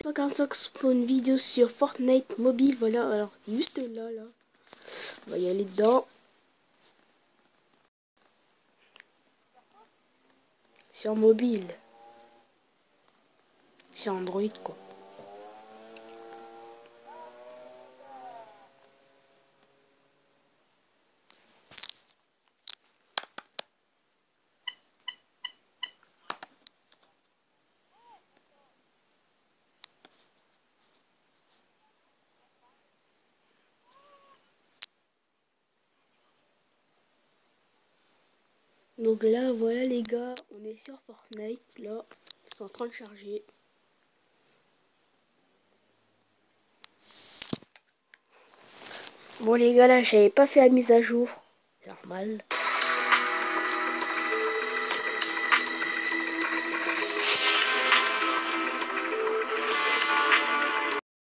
145 pour une vidéo sur Fortnite mobile. Voilà, alors juste là. On va y aller dedans. Sur mobile. Sur Android quoi. Donc là, voilà les gars, on est sur Fortnite, là, c'est en train de charger. Bon les gars, là, j'avais pas fait la mise à jour, normal.